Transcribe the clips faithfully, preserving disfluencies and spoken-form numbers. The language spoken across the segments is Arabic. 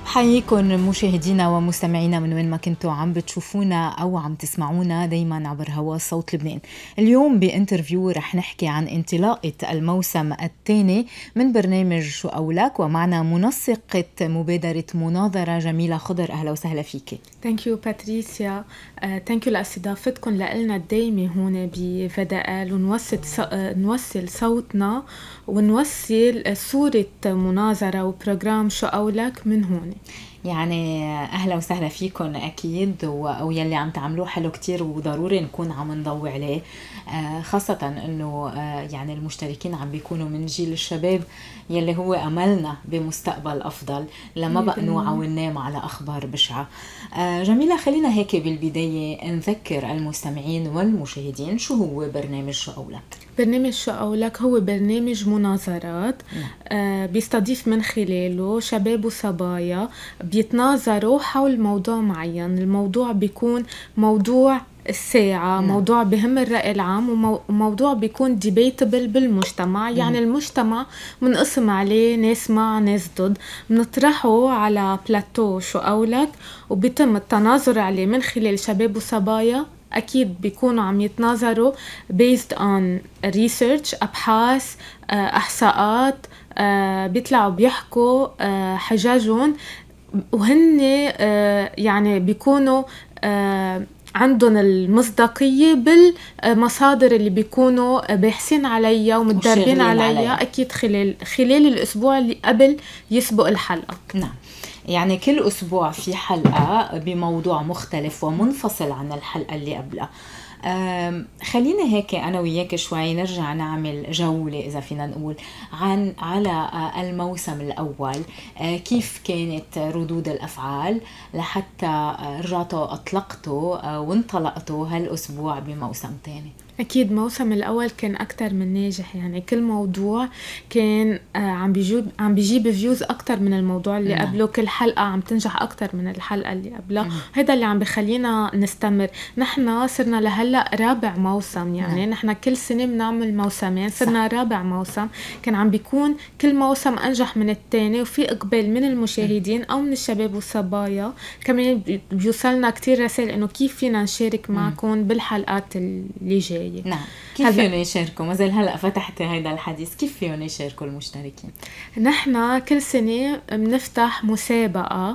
حييكم مشاهدينا ومستمعينا من وين ما كنتوا عم بتشوفونا أو عم تسمعونا دايما عبر هوا صوت لبنان. اليوم بانترفيو رح نحكي عن انطلاقة الموسم الثاني من برنامج شو أولك، ومعنا منسقة مبادرة مناظرة جميلة خضر. أهلا وسهلا فيكي. ثانك يو باتريسيا، ثانك يو لاستضافتكم لنا الدايمة هون بفدائل، ونوصل نوصل صوتنا ونوصل صورة مناظرة وبروجرام شو أولك من هون. يعني أهلا وسهلا فيكم أكيد، أو يلي عم تعملوه حلو كتير وضروري نكون عم نضوي عليه، خاصة أنه يعني المشتركين عم بيكونوا من جيل الشباب يلي هو أملنا بمستقبل أفضل، لما بقى نوعى وننام على أخبار بشعة. جميلة، خلينا هيك بالبداية نذكر المستمعين والمشاهدين شو هو برنامج شو أولك. برنامج شو أولك هو برنامج مناظرات آه بيستضيف من خلاله شباب وصبايا بيتناظروا حول موضوع معين. الموضوع بيكون موضوع الساعة، نعم. موضوع بهم الرأي العام، وموضوع بيكون ديبيتبل بالمجتمع. يعني المجتمع منقسم عليه ناس مع ناس ضد، منطرحه على بلاتو شو أولك وبيتم التناظر عليه من خلال شباب وصبايا. أكيد بيكونوا عم يتناظروا based on research، أبحاث، إحصاءات، بيطلعوا بيحكوا حجاجهم، وهن يعني بيكونوا عندهم المصداقية بالمصادر اللي بيكونوا باحثين عليها ومتدربين عليها علي. أكيد خلال خلال الأسبوع اللي قبل يسبق الحلقة. نعم، يعني كل أسبوع في حلقة بموضوع مختلف ومنفصل عن الحلقة اللي قبلها. خلينا هيك أنا وياك شوي نرجع نعمل جولة إذا فينا نقول عن على الموسم الأول، كيف كانت ردود الأفعال لحتى رجعتوا أطلقتوا وانطلقتوا هالأسبوع بموسم تاني. أكيد موسم الأول كان أكتر من ناجح، يعني كل موضوع كان عم بيجيب عم بيجيب فيوز أكتر من الموضوع اللي نعم. قبله. كل حلقة عم تنجح أكتر من الحلقة اللي قبلها. هذا اللي عم بخلينا نستمر. نحن صرنا لهلأ رابع موسم، يعني نعم. نحن كل سنة بنعمل موسمين، صرنا صح. رابع موسم. كان عم بيكون كل موسم أنجح من التاني، وفي إقبال من المشاهدين أو من الشباب والصبايا. كمان بيوصلنا كتير رسائل إنه كيف فينا نشارك معكم بالحلقات اللي جاية. نعم، كيف فيهم يشاركوا؟ ما زال هلأ فتحت هيدا الحديث، كيف فيهم يشاركوا المشتركين؟ نحن كل سنة بنفتح مسابقة،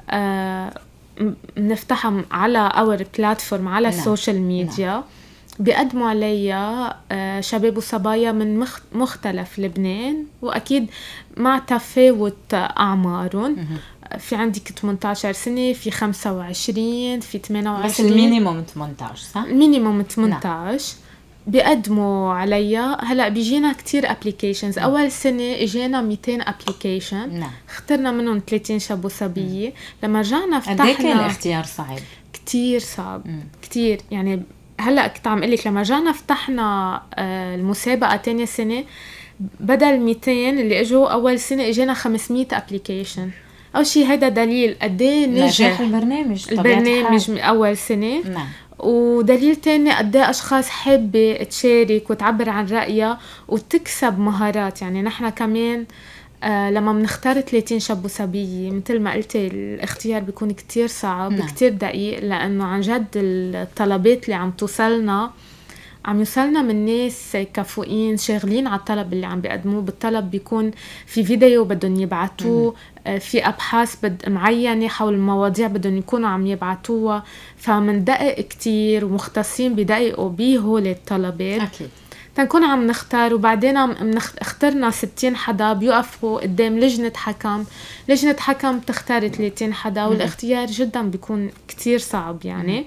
آه بنفتحها على اور بلاتفورم على نعم. السوشيال ميديا. نعم. بيقدموا عليها آه شباب وصبايا من مختلف لبنان، وأكيد مع تفاوت أعمارهم. في عندك ثمانية عشر سنة، في خمسة وعشرين، في ثمانية وعشرين، بس المينيموم ثمانية عشر صح؟ المينيموم ثمانية عشر. نعم. بيقدموا عليها. هلأ بيجينا كتير ابليكيشنز. نعم. أول سنة اجينا مئتين ابليكيشن. نعم. اخترنا منهم ثلاثين شاب وصبية. نعم. لما رجعنا فتحنا قد كان الاختيار صعب؟ كتير صعب. مم. كتير يعني. هلأ كنت عم قلك لما رجعنا فتحنا المسابقة تاني سنة، بدل مئتين اللي اجوا أول سنة اجينا خمسمية ابليكيشن. أول شيء هيدا دليل قديه نجح البرنامج البرنامج من أول سنة. نعم. ودليل تاني قديه أشخاص حابة تشارك وتعبر عن رأيها وتكسب مهارات. يعني نحن كمان آه لما بنختار ثلاثين شاب وصبية مثل ما قلتي الاختيار بيكون كتير صعب. نعم. كتير دقيق، لأنه عن جد الطلبات اللي عم توصلنا عم يوصلنا من ناس كفؤين شاغلين على الطلب اللي عم بيقدموه. بالطلب بيكون في فيديو بدهم يبعتوه، في أبحاث بد معينة حول المواضيع بدهم يكونوا عم يبعتوها. فمندقق كتير ومختصين بدققوا بيه هول الطلبات. أكيد. تنكون عم نختار، وبعدين اخترنا ستين حدا بيوقفوا قدام لجنة حكم. لجنة حكم تختار ثلاثين حدا، والاختيار جدا بيكون كتير صعب. يعني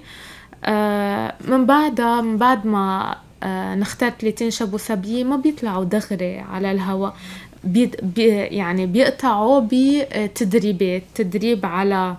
آه من بعدها من بعد ما آه نختار ثلاثين شاب وصبية ما بيطلعوا دغري على الهواء. بي بي يعني بيقطعوا بتدريبات، تدريب على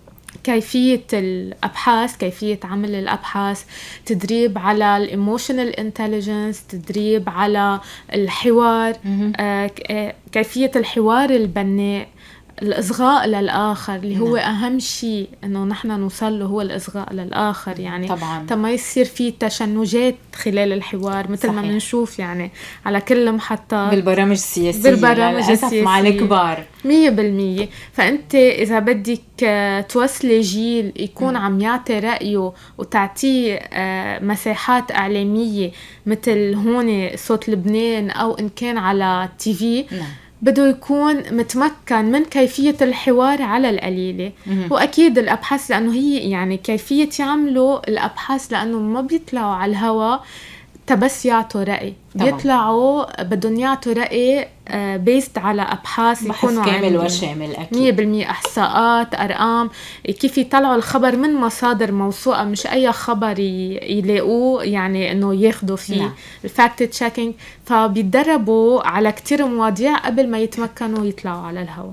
كيفية الأبحاث، كيفية عمل الأبحاث، تدريب على الإيموشنال انتليجنس، تدريب على الحوار، آه كيفية الحوار البناء، الإصغاء للآخر اللي هو نعم. أهم شيء إنه نحن نوصل له هو الإصغاء للآخر، يعني طبعا تما يصير في تشنجات خلال الحوار مثل ما بنشوف يعني على كل محطات بالبرامج السياسية بالبرامج السياسية مع الكبار مية بالمية. فأنت إذا بدك توصلي جيل يكون م. عم يعطي رأيه وتعطيه مساحات إعلامية مثل هون صوت لبنان أو إن كان على تي في، بده يكون متمكن من كيفية الحوار على القليلة. وأكيد الأبحاث لأنه هي يعني كيفية يعملوا الأبحاث لأنه ما بيطلعوا على الهواء تبس يعطوا رأي، بيطلعوا بدهم يعطوا رأي بيست على أبحاث يكونوا كامل وشامل أكيد مية بالمية إحصاءات أرقام كيف يطلعوا الخبر من مصادر موثوقة، مش أي خبر يلاقوه يعني إنه ياخدوا فيه نعم. الفاكت تشيكينج. فبيتدربوا على كتير مواضيع قبل ما يتمكنوا يطلعوا على الهواء.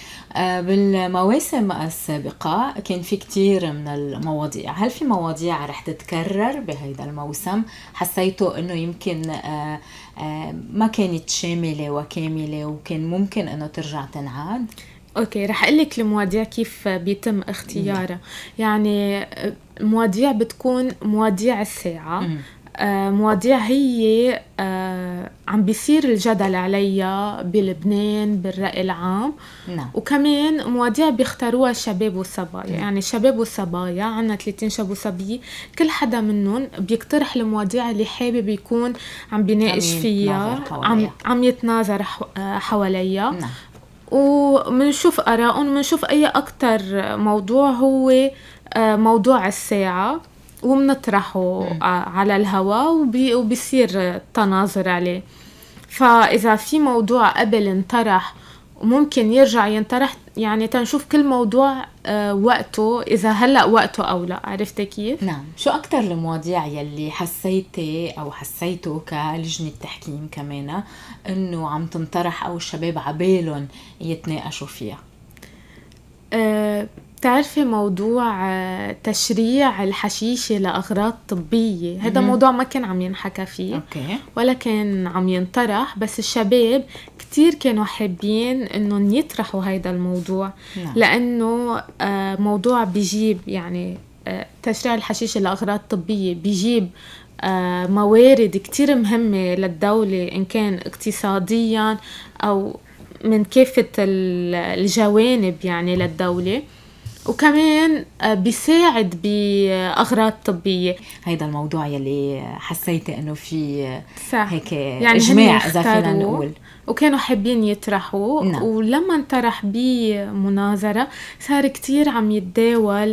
بالمواسم السابقة كان في كتير من المواضيع، هل في مواضيع رح تتكرر بهذا الموسم حسيتوا انه يمكن آآ آآ ما كانت شاملة وكاملة وكان ممكن انه ترجع تنعاد؟ اوكي رح اقلك المواضيع كيف بيتم اختيارها. يعني مواضيع بتكون مواضيع الساعة، م. آه مواضيع هي آه عم بيصير الجدل عليها بلبنان بالرأي العام. نعم. وكمان مواضيع بيختاروها الشباب والصبايا. نعم. يعني الشباب والصبايا عنا ثلاثين شاب وصبية، كل حدا منهم بيقترح المواضيع اللي حابب يكون عم بيناقش فيها، عم, عم يتناظر حواليها. نعم. ومنشوف آراءهم، منشوف أي أكتر موضوع هو آه موضوع الساعة ومنطرحه م. على الهواء وبي وبيصير تناظر عليه. فإذا في موضوع قبل انطرح وممكن يرجع ينطرح، يعني تنشوف كل موضوع وقته إذا هلأ وقته أو لا. عرفتي كيف؟ نعم. شو أكتر المواضيع يلي حسيتي أو حسيتوا كلجنة تحكيم كمان إنه عم تنطرح أو الشباب عبالهم يتناقشوا فيها؟ أه تعرفي موضوع تشريع الحشيشة لأغراض طبية، هذا موضوع ما كان عم ينحكى فيه أوكي. ولا كان عم ينطرح، بس الشباب كتير كانوا حابين إنه يطرحوا هذا الموضوع. نعم. لأنه موضوع بيجيب يعني تشريع الحشيشة لأغراض طبية بيجيب موارد كتير مهمة للدولة إن كان اقتصاديا أو من كافة الجوانب يعني للدولة، وكمان بيساعد بأغراض طبية. هيدا الموضوع يلي حسيتي انه في هيك يعني اجماع اذا فينا نقول، وكانوا حابين يطرحوا. نعم. ولما انطرح بمناظرة صار كتير عم يتداول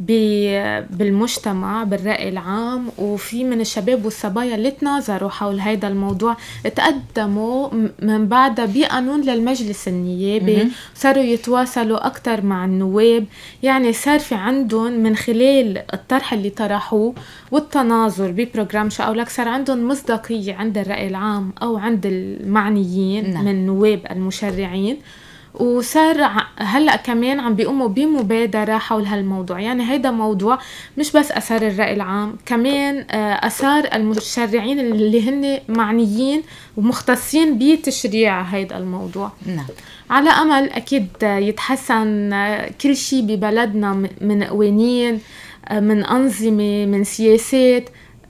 بالمجتمع بالرأي العام، وفي من الشباب والصبايا اللي تناظروا حول هذا الموضوع تقدموا من بعدها بقانون للمجلس النيابي، صاروا يتواصلوا أكتر مع النواب. يعني صار في عندهم من خلال الطرح اللي طرحوه والتناظر ببروجرام شاولك صار عندهم مصداقية عند الرأي العام أو عند المعنيين. نعم. من نواب المشرعين. وصار هلأ كمان عم بيقوموا بمبادرة حول هالموضوع. يعني هيدا موضوع مش بس أثار الرأي العام، كمان أثار المشرعين اللي هن معنيين ومختصين بتشريع هيدا الموضوع. نعم. على أمل أكيد يتحسن كل شيء ببلدنا من قوانين، من أنظمة، من سياسات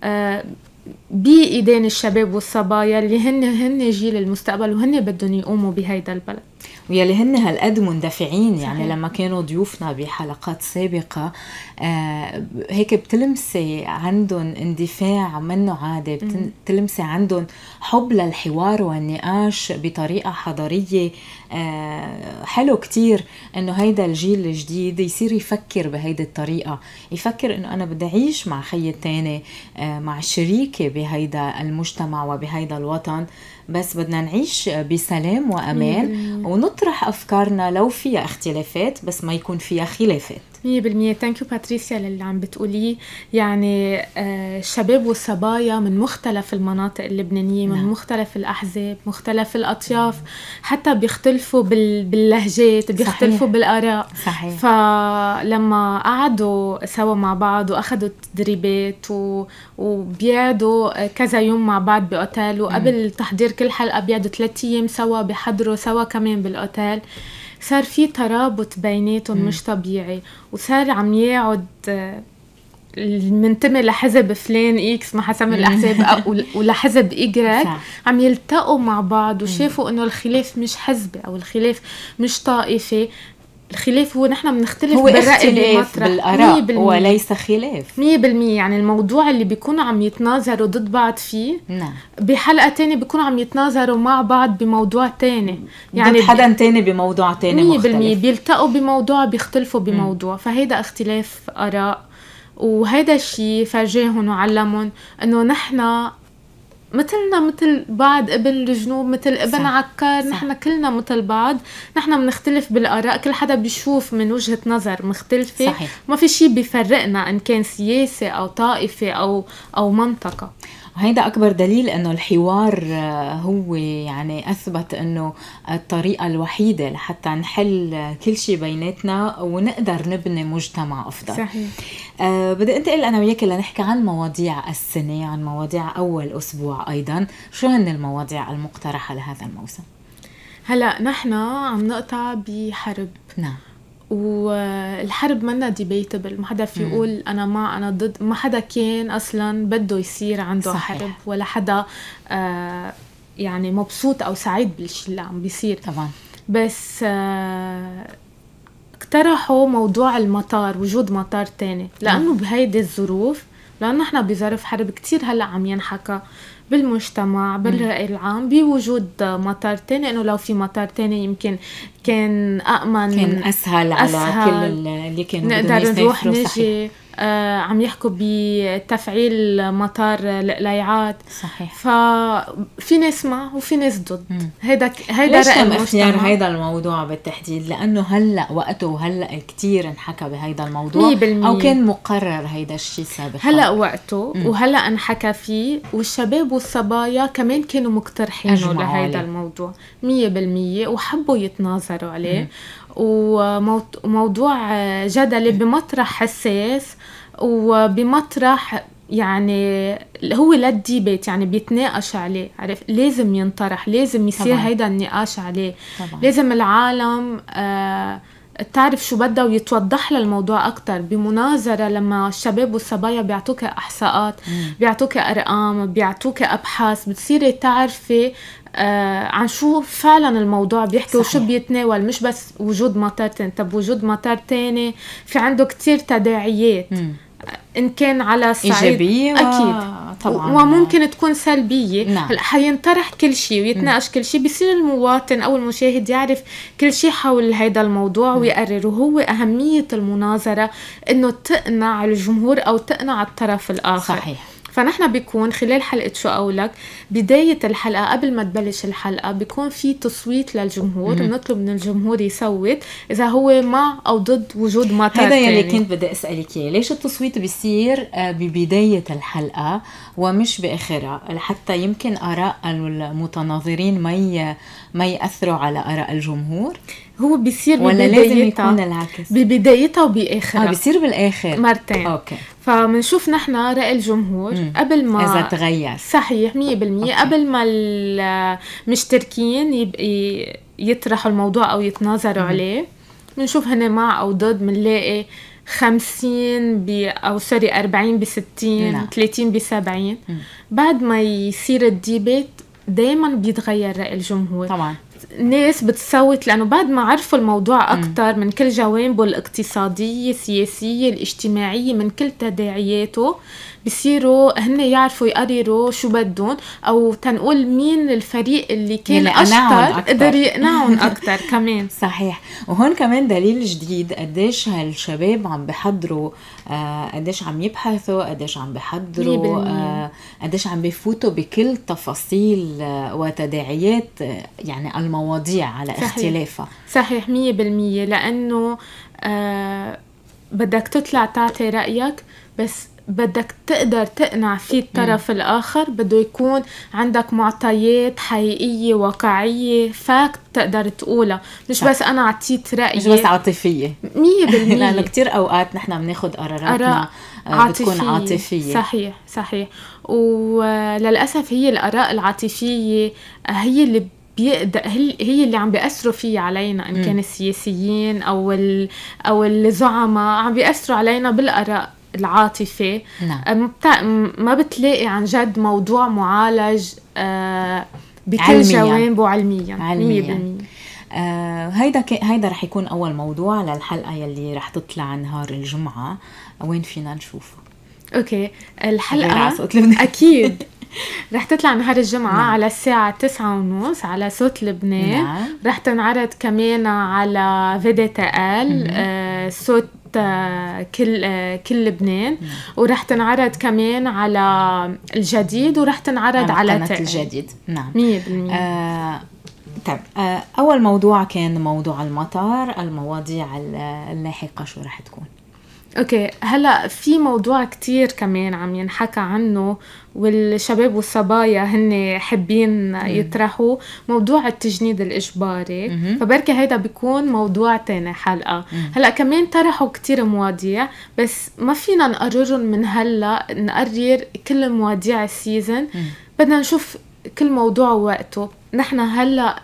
بإيدين الشباب والصبايا اللي هن هن جيل المستقبل وهن بدهم يقوموا بهيدا البلد، ويلي هن هالقد مندفعين. يعني صحيح. لما كانوا ضيوفنا بحلقات سابقة آه هيك بتلمسي عندهم اندفاع منه عادي، بتلمسي عندهم حب للحوار والنقاش بطريقة حضارية. آه حلو كتير انه هيدا الجيل الجديد يصير يفكر بهيدا الطريقة، يفكر انه انا بدي اعيش مع خي التاني، آه مع شريكي بهيدا المجتمع وبهيدا الوطن، بس بدنا نعيش بسلام وأمان مم. ونطرح أفكارنا لو فيها اختلافات بس ما يكون فيها خلافات. مية بالمية. تانكيو باتريسيا للي عم بتقوليه. يعني آه الشباب والصبايا من مختلف المناطق اللبنانية، من نعم. مختلف الأحزاب، مختلف الأطياف، حتى بيختلفوا باللهجات، بيختلفوا صحيح. بالآراء. صحيح. فلما قعدوا سوا مع بعض وأخذوا تدريبات و... وبيقعدوا كذا يوم مع بعض بأوتيل، وقبل م. تحضير كل حلقة بيقعدوا ثلاثة أيام سوا بيحضروا سوا كمان بالأوتيل، صار في ترابط بيناتهم مش طبيعي، وصار عم يقعد منتمي لحزب فلان اكس ما حسب الاحزاب ولحزب ايجريك عم يلتقوا مع بعض وشافوا انه الخلاف مش حزبي او الخلاف مش طائفي. الخلاف هو نحن بنختلف بالرأي بالآراء وليس خلاف مية بالمية. يعني الموضوع اللي بيكونوا عم يتناظروا ضد بعض فيه نعم. بحلقة تانية بيكونوا عم يتناظروا مع بعض بموضوع تاني، يعني ضد حدا تاني بموضوع تاني مختلف. مية بالمية بيلتقوا بموضوع بيختلفوا بموضوع. م. فهيدا اختلاف آراء، وهيدا الشيء فرجاهم وعلمهم انه نحن مثلنا مثل بعض ابن الجنوب مثل ابن صح. عكار صح. نحن كلنا مثل بعض، نحن بنختلف بالآراء، كل حدا بيشوف من وجهة نظر مختلفة. صحيح. ما في شيء بيفرقنا ان كان سياسي او طائفة او او منطقة. وهيدا أكبر دليل أنه الحوار هو يعني أثبت أنه الطريقة الوحيدة لحتى نحل كل شيء بيناتنا ونقدر نبني مجتمع أفضل. صحيح. أه بدي أنتقل أنا وياك لنحكي عن مواضيع السنة، عن مواضيع أول أسبوع أيضا. شو هن المواضيع المقترحة لهذا الموسم؟ هلأ نحن عم نقطع بحرب. نعم. والحرب منا ديبيتبل، ما حدا في يقول أنا مع أنا ضد، ما حدا كان أصلا بده يصير عنده صحيح. حرب، ولا حدا آه يعني مبسوط أو سعيد بالشيء اللي عم بيصير طبعا. بس آه اقترحوا موضوع المطار، وجود مطار تاني، لأنه بهيدي الظروف، لأنه احنا بظرف حرب كتير هلأ عم ينحكى بالمجتمع بالرأي العام بوجود مطار تاني، انه لو في مطار تاني يمكن كان أأمن، كان أسهل, أسهل على كل اللي كانوا نقدر نروح نجي. آه عم يحكوا بتفعيل مطار القليعات. صحيح. ففي ناس مع وفي ناس ضد. هيدا هيدا رأي المجتمع. هيدا الموضوع بالتحديد لأنه هلأ وقته وهلأ كتير انحكى بهيدا الموضوع مية بالمية. أو كان مقرر هيدا الشيء سابقا. هلأ وقته مم. وهلأ انحكى فيه، والشباب والصبايا كمان كانوا مقترحينه لهيدا الموضوع مية بالمية وحبوا يتناظروا عليه. مم. وموضوع جدلي بمطرح حساس وبمطرح يعني هو للديبيت، يعني بيتناقش عليه، عارف لازم ينطرح، لازم يصير طبعا. هيدا النقاش عليه طبعا. لازم العالم آه تعرف شو بدها ويتوضح لها الموضوع أكتر بمناظرة. لما الشباب والصبايا بيعطوك إحصاءات، مم. بيعطوك أرقام، بيعطوك أبحاث، بتصيري تعرفي آه عن شو فعلا الموضوع بيحكي. صحيح. وشو بيتناول، مش بس وجود مطار تاني. طب وجود مطار تاني في عنده كتير تداعيات، مم. إن كان على صعيد إيجابية أكيد طبعا وممكن تكون سلبية. نعم. حينطرح كل شيء ويتناقش كل شيء، بيصير المواطن أو المشاهد يعرف كل شيء حول هيدا الموضوع م. ويقرر. وهو أهمية المناظرة إنه تقنع الجمهور أو تقنع الطرف الآخر. صحيح. فنحن بيكون خلال حلقة شو أقولك بداية الحلقة قبل ما تبلش الحلقة بيكون في تصويت للجمهور، بنطلب من الجمهور يصوت إذا هو مع أو ضد وجود مطار هذا تاني. يلي كنت بدي أسألك إياه، ليش التصويت بيصير ببداية الحلقة ومش بآخرها، لحتى يمكن آراء المتناظرين ما ما يأثروا على آراء الجمهور؟ هو بيصير ولا لازم يكون العكس؟ ببدايتها وبآخرها. آه بيصير بالآخر مرتين. أوكي. فمنشوف نحن رأي الجمهور مم. قبل ما إذا تغير. صحيح مية بالمية. قبل ما المشتركين يبقى يطرحوا الموضوع أو يتناظروا مم. عليه، منشوف هنا مع أو ضد، منلاقي خمسين ب أو سوري أربعين بستين نعم. ثلاثين بسبعين. بعد ما يصير الديبيت دايما بيتغير رأي الجمهور طبعا. ناس بتصوت لأنه بعد ما عرفوا الموضوع أكتر من كل جوانبه الاقتصادية السياسية الاجتماعية من كل تداعياته، بيصيروا هن يعرفوا يقرروا شو بدهم، أو تنقول مين الفريق اللي كان أشطر قدر يقنعهم أكتر كمان. صحيح. وهون كمان دليل جديد قديش هالشباب عم بيحضروا، آه قديش عم يبحثوا، قديش عم بيحضروا، آه قديش عم بيفوتوا بكل تفاصيل آه وتداعيات آه يعني المواضيع على صحيح. اختلافها. صحيح مية بالمية. لأنه آه بدك تطلع تعطي رأيك، بس بدك تقدر تقنع فيه الطرف م. الآخر، بده يكون عندك معطيات حقيقية واقعية فاكت تقدر تقولها، مش صح. بس أنا عطيت رأيي، مش بس عاطفية مية بالمية. لأنه كتير أوقات نحن بناخد قراراتنا عاطفية. بتكون عاطفية. صحيح صحيح. وللأسف هي الآراء العاطفية هي اللي بيقدر هي اللي عم بيأثروا فيه علينا، إن كان السياسيين أو أو الزعماء عم بيأثروا علينا بالآراء العاطفة. نعم. ما بتلاقي عن جد موضوع معالج آه بكل جوانبه علميا مية بالمية. آه هيدا ك... هيدا رح يكون أول موضوع للحلقة يلي رح تطلع نهار الجمعة. وين فينا نشوفه؟ أوكي، الحلقة أكيد رح تطلع نهار الجمعة. نعم. على الساعة تسعة ونص على صوت لبنان. نعم. رح تنعرض كمان على فيدي تقال آه صوت آه كل آه كل لبنان. نعم. ورح تنعرض كمان على الجديد، ورح تنعرض على, على قناة الجديد. نعم مية بالمية. آه طيب، آه أول موضوع كان موضوع المطر. المواضيع اللاحقة شو رح تكون؟ اوكي، هلا في موضوع كتير كمان عم ينحكى عنه والشباب والصبايا هن حابين يطرحوا، موضوع التجنيد الإجباري. مم. فبركي هيدا بيكون موضوع تاني حلقة. مم. هلا كمان طرحوا كتير مواضيع، بس ما فينا نقررهم من هلا، نقرر كل مواضيع السيزن. بدنا نشوف كل موضوع وقته. نحن هلا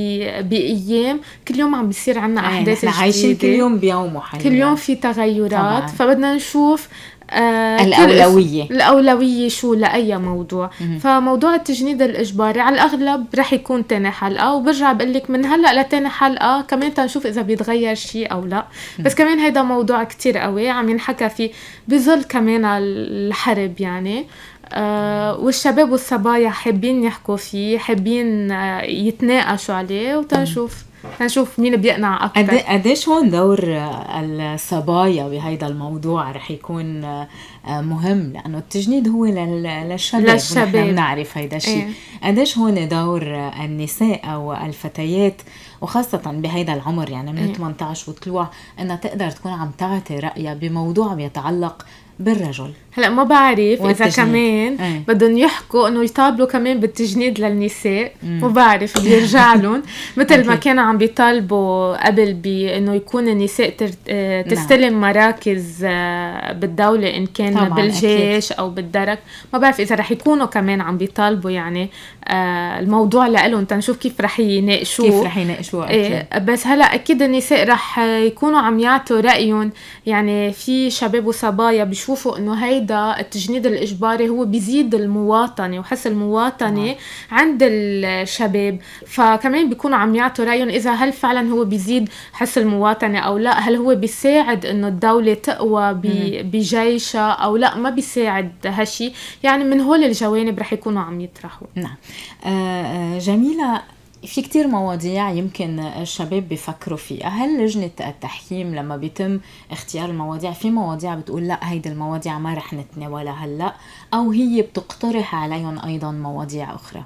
بأيام كل يوم عم بيصير عنا أحداث جديدة، عايشين كل يوم بيومه حاليا، كل يوم في تغيرات. طبعاً. فبدنا نشوف آه الأولوية الأولوية شو لأي موضوع. مم. فموضوع التجنيد الإجباري على الأغلب رح يكون تاني حلقة، وبرجع بقلك من هلأ لتاني حلقة كمان تنشوف إذا بيتغير شيء أو لا. مم. بس كمان هيدا موضوع كتير قوي عم ينحكى فيه بظل كمان الحرب يعني. آه والشباب والصبايا حابين يحكوا فيه، حابين آه يتناقشوا عليه، وتنشوف نشوف مين بيقنع أكتر. قديش هون دور الصبايا بهيدا الموضوع رح يكون مهم، لأنه التجنيد هو للشباب، للشباب. ونحن بنعرف هيدا الشيء. إيه؟ قديش هون دور النساء أو الفتيات، وخاصة بهيدا العمر يعني من إيه؟ ثمانية عشر وطلوع، أنها تقدر تكون عم تعطي رأيها بموضوع بيتعلق بالرجل. هلا ما بعرف إذا كمان ايه؟ بدهم يحكوا إنه يطالبوا كمان بالتجنيد للنساء. ما بعرف بيرجع لهم مثل ما كانوا عم بيطالبوا قبل بإنه يكون النساء تستلم مراكز بالدولة، إن كان بالجيش أكيد. أو بالدرك. ما بعرف إذا رح يكونوا كمان عم بيطالبوا يعني الموضوع لهم. تنشوف كيف رح يناقشوه كيف رح يناقشوه ايه. بس هلا أكيد النساء رح يكونوا عم يعطوا رأيهم. يعني في شباب وصبايا بيشوفوا إنه هيدا التجنيد الإجباري هو بيزيد المواطنة وحس المواطنة. آه. عند الشباب، فكمان بيكونوا عم يعطوا رأيهم إذا هل فعلا هو بيزيد حس المواطنة أو لا، هل هو بيساعد إنه الدولة تقوى بجيشها أو لا، ما بيساعد هالشي. يعني من هول الجوانب رح يكونوا عم يطرحوا. نعم. آه جميلة، في كتير مواضيع يمكن الشباب بيفكروا فيها. هل لجنة التحكيم لما بيتم اختيار المواضيع، في مواضيع بتقول لا هيدي المواضيع ما رح نتناولها هلأ، أو هي بتقترح عليهم أيضا مواضيع أخرى؟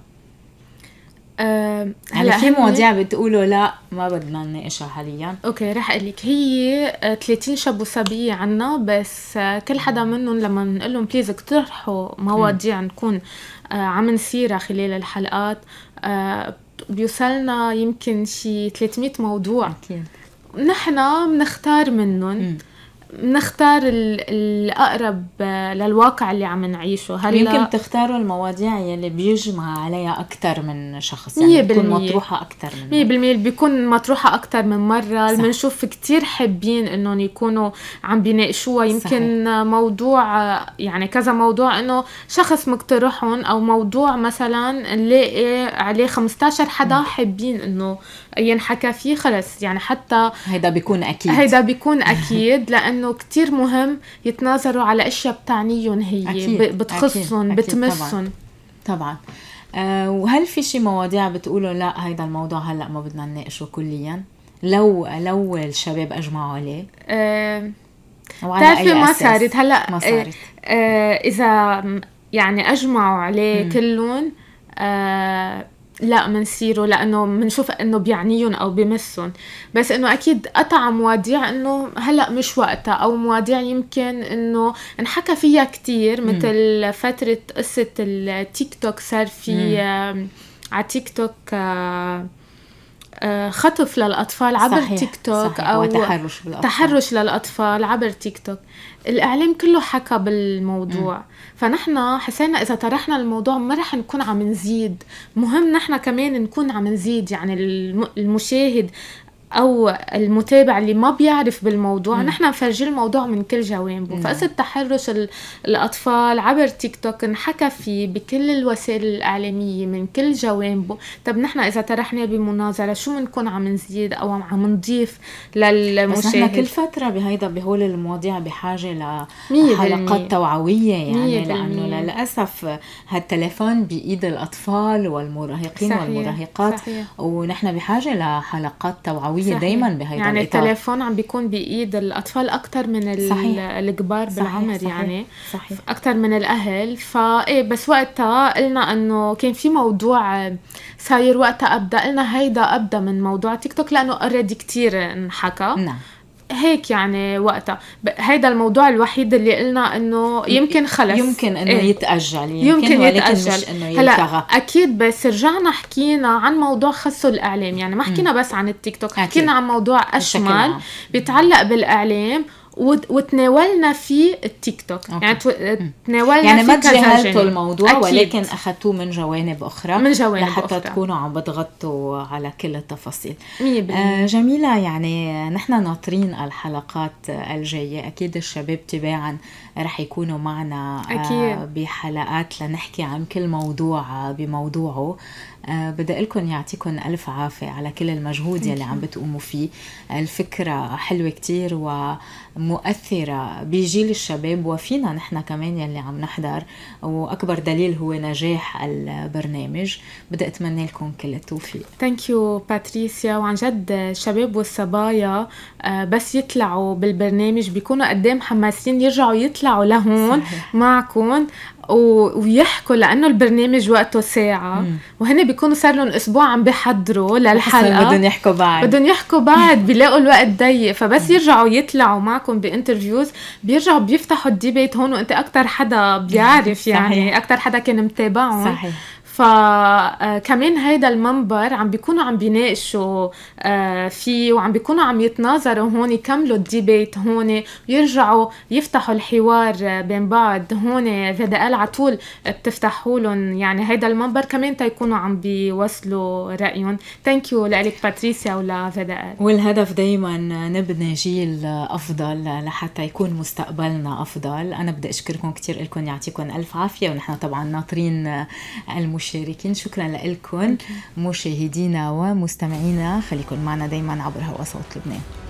أه هلا في مواضيع بتقولوا لا ما بدنا نناقشها حاليا. اوكي رح اقول لك، هي ثلاثين شاب وصبيه عنا، بس كل حدا منهم لما نقول لهم بليز اقترحوا مواضيع نكون عم نسيرها خلال الحلقات، أه بيوصلنا يمكن شي ثلاثمية موضوع. أكيد. نحن بنختار منهم، بنختار الأقرب للواقع اللي عم نعيشه. هلا يمكن تختاروا المواضيع يلي بيجمع عليها أكتر من شخص، يعني بيكون مطروحة أكتر من مية بالمية بيكون مطروحة أكتر من مرة. بنشوف كتير حابين إنهم يكونوا عم بيناقشوها. يمكن صحيح. موضوع يعني كذا موضوع إنه شخص مقترحهم، أو موضوع مثلا نلاقي عليه خمستاشر حدا حابين إنه ينحكى فيه. خلص يعني حتى هيدا بيكون أكيد هيدا بيكون أكيد لأنه كتير مهم يتناظروا على أشياء بتعنيهم هي أكيد. بتخصهم بتمسهم طبعا, طبعاً. أه وهل في شي مواضيع بتقولوا لا هيدا الموضوع هلأ ما بدنا نناقشه كليا لو لو الشباب أجمعوا عليه؟ أه تعرفي ما صارت هلأ ما صارت. أه إذا يعني أجمعوا عليه كلهم أه لا منسيره، لأنه منشوف إنه بيعنيهم أو بيمسهم. بس إنه أكيد قطع مواضيع إنه هلأ مش وقتها، أو مواضيع يمكن إنه انحكى فيها كتير، مثل فترة قصة التيك توك. صار في على تيك توك خطف للأطفال عبر صحيح. تيك توك صحيح. أو تحرش بالأطفال. تحرش للأطفال عبر تيك توك. الإعلام كله حكى بالموضوع. م. فنحن حسينا إذا طرحنا الموضوع ما رح نكون عم نزيد، مهم نحن كمان نكون عم نزيد، يعني المشاهد أو المتابع اللي ما بيعرف بالموضوع م. نحن نفرجي الموضوع من كل جوانبه. فقصة تحرش الأطفال عبر تيك توك نحكى فيه بكل الوسائل الإعلامية من كل جوانبه. طب نحن إذا طرحنا بمناظرة شو منكون عم نزيد أو عم نضيف للمشاهد؟ بس نحن كل فترة بهيدا بهول المواضيع بحاجة لحلقات توعوية، يعني لأنه للأسف هالتليفون بإيد الأطفال والمراهقين صحيح. والمراهقات صحيح. ونحن بحاجة لحلقات توعوية دايما بهيدا يعني الإطار. التليفون عم بيكون بإيد الأطفال أكتر من الكبار بالعمر. صحيح. يعني صحيح. أكتر من الأهل. فإيه بس وقتها قلنا أنه كان في موضوع صاير وقتها أبدأ قلنا هيدا أبدأ من موضوع تيك توك لأنه أوريدي كتير انحكى. نعم. هيك يعني وقتها هيدا الموضوع الوحيد اللي قلنا انه يمكن خلص يمكن انه إيه؟ يتأجل يمكن, يمكن يتأجل مش انه يلتغى. اكيد بس رجعنا حكينا عن موضوع خصه الاعلام، يعني ما حكينا م. بس عن التيك توك، حكينا عن موضوع اشمل بيتعلق بالاعلام وتناولنا فيه التيك توك. أوكي. يعني تناولنا يعني ما تجاهلتوا الموضوع أكيد. ولكن أخذتوه من جوانب أخرى من جوانب لحتى أخرى. تكونوا عم بتغطوا على كل التفاصيل. آه جميلة، يعني نحن ناطرين الحلقات الجاية، أكيد الشباب تباعا رح يكونوا معنا آه بحلقات لنحكي عن كل موضوع بموضوعه. أه بدي لكم يعطيكم ألف عافية على كل المجهود يلي عم بتقوموا فيه. الفكرة حلوة كتير ومؤثرة بجيل الشباب وفينا نحن كمان يلي عم نحضر، وأكبر دليل هو نجاح البرنامج. بدي أتمنى لكم كل التوفيق. Thank you باتريسيا. وعن جد الشباب والصبايا بس يطلعوا بالبرنامج بيكونوا قدام حماسين يرجعوا يطلعوا لهون صحيح. معكم ويحكوا، لأنه البرنامج وقته ساعة مم. وهن بيكونوا صار لهم أسبوع عم بيحضروا للحلقة، بدهم يحكوا بعد بدهم يحكوا بعد بيلاقوا الوقت ضيق. فبس يرجعوا يطلعوا معكم بانترفيوز بيرجعوا بيفتحوا الديبيت هون، وانت أكتر حدا بيعرف يعني أكتر حدا كان متابعهم. صحيح. فكمان هيدا المنبر عم بيكونوا عم بيناقشوا فيه وعم بيكونوا عم يتناظروا هون، يكملوا الديبيت هون ويرجعوا يفتحوا الحوار بين بعض هون. فدقال عطول بتفتحوا لهم يعني هيدا المنبر كمان تيكونوا عم بيوصلوا رأيهم. ثانك يو لك باتريسيا ولا فدقال. والهدف دايما نبني جيل أفضل لحتى يكون مستقبلنا أفضل. أنا بدي أشكركم كتير، لكم يعطيكم ألف عافية، ونحن طبعا ناطرين المشاركين. شكرا لكم مشاهدينا ومستمعينا، خليكن معنا دايما عبر هوا صوت لبنان.